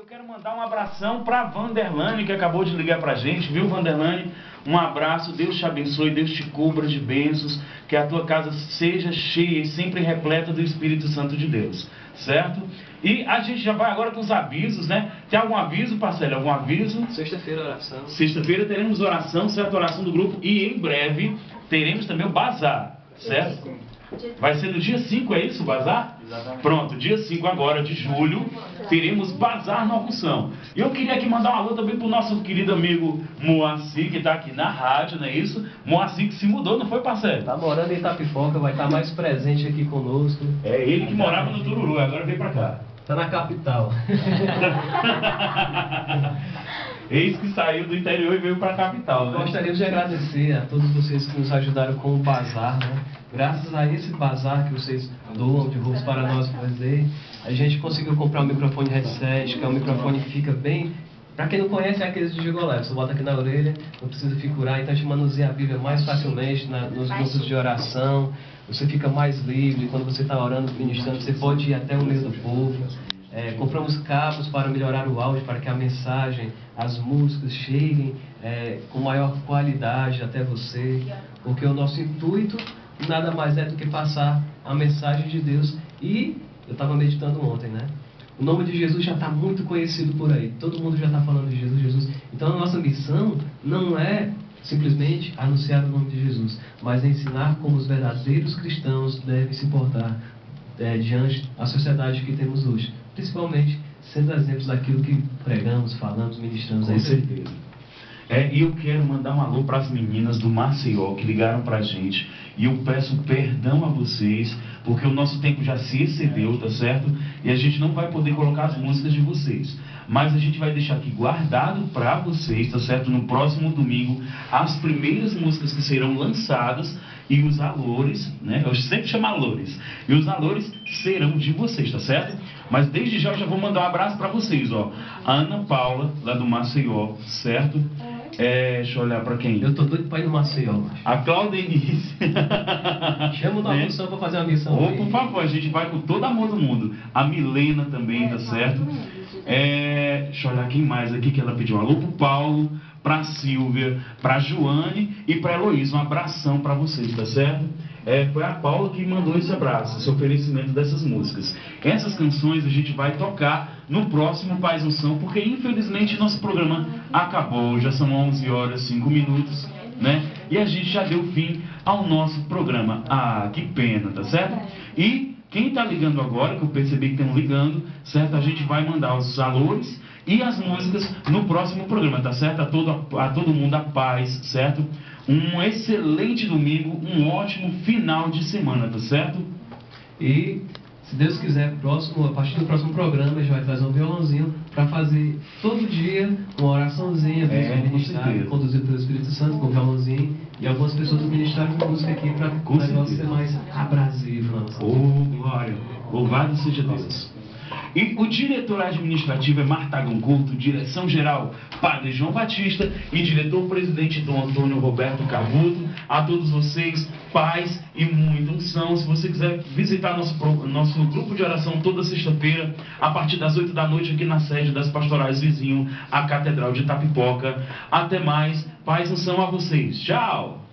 quero mandar um abração para Vanderlane, que acabou de ligar pra gente, viu, Vanderlane? Um abraço, Deus te abençoe, Deus te cubra de bênçãos, que a tua casa seja cheia e sempre repleta do Espírito Santo de Deus, certo? E a gente já vai agora com os avisos, né? Tem algum aviso, parceiro? Algum aviso? Sexta-feira, oração. Sexta-feira teremos oração, certo? Oração do grupo, e em breve teremos também o bazar, certo? Vai ser no dia 5, é isso, o bazar? Exatamente. Pronto, dia 5 agora de julho, teremos bazar na Função. E eu queria aqui mandar um alô também pro nosso querido amigo Moacir, que está aqui na rádio, não é isso? Moacir que se mudou, não foi, parceiro? Tá morando em Itapipoca, vai estar mais presente aqui conosco. É ele que morava no Tururu, agora veio pra cá. Tá na capital. Eis que saiu do interior e veio para a capital, né? Gostaria de agradecer a todos vocês que nos ajudaram com o bazar, né? Graças a esse bazar que vocês doam de roupas para nós fazer, a gente conseguiu comprar um microfone headset, que é um microfone que fica bem... Para quem não conhece, é aqueles de gigolé, você bota aqui na orelha, não precisa figurar, então a gente manuseia a Bíblia mais facilmente nos grupos de oração, você fica mais livre, quando você está orando, ministrando, você pode ir até o meio do povo. Compramos cabos para melhorar o áudio, para que a mensagem, as músicas cheguem com maior qualidade até você, porque o nosso intuito nada mais é do que passar a mensagem de Deus. E eu estava meditando ontem, né? O nome de Jesus já está muito conhecido por aí, todo mundo já está falando de Jesus, Jesus. Então a nossa missão não é simplesmente anunciar o nome de Jesus, mas é ensinar como os verdadeiros cristãos devem se portar diante da sociedade que temos hoje, principalmente sendo exemplos daquilo que pregamos, falamos, ministramos. Com certeza. E eu quero mandar um alô para as meninas do Maceió que ligaram para a gente. E eu peço perdão a vocês, porque o nosso tempo já se excedeu, tá certo? E a gente não vai poder colocar as músicas de vocês. Mas a gente vai deixar aqui guardado para vocês, tá certo? No próximo domingo, as primeiras músicas que serão lançadas e os valores, né? Eu sempre chamo valores. E os valores serão de vocês, tá certo? Mas desde já eu já vou mandar um abraço para vocês, ó. A Ana Paula, lá do Maceió, certo? Deixa eu olhar para quem? Eu tô doido para ir no Maceió. A Claudenice. Chama uma função para fazer uma missão. Por favor, a gente vai com todo amor do mundo. A Milena também, tá certo? Deixa eu olhar quem mais aqui que ela pediu. Alô pro Paulo, pra Silvia, pra Joane e pra Heloísa. Um abração pra vocês, tá certo? Foi a Paula que mandou esse abraço, esse oferecimento dessas músicas. Essas canções a gente vai tocar no próximo Paz Unção, porque infelizmente nosso programa acabou, já são 11 horas 5 minutos, né? E a gente já deu fim ao nosso programa. Ah, que pena, tá certo? E quem tá ligando agora, que eu percebi que estão ligando, certo? A gente vai mandar os valores e as músicas no próximo programa, tá certo? A todo mundo a paz, certo? Um excelente domingo, um ótimo final de semana, tá certo? E, se Deus quiser, a partir do próximo programa, a gente vai trazer um violãozinho para fazer todo dia uma oraçãozinha, ministrar, conduzido pelo Espírito Santo, com o violãozinho. E algumas pessoas ministraram música aqui para o negócio ser mais abrasivo. Oh, glória! Louvado seja Deus! E o diretor administrativo é Martagão Couto, direção-geral Padre João Batista e diretor-presidente Dom Antônio Roberto Cavuto. A todos vocês, paz e muita unção. Se você quiser visitar nosso grupo de oração toda sexta-feira, a partir das 8 da noite, aqui na sede das Pastorais Vizinho, a Catedral de Itapipoca. Até mais, paz e unção a vocês. Tchau!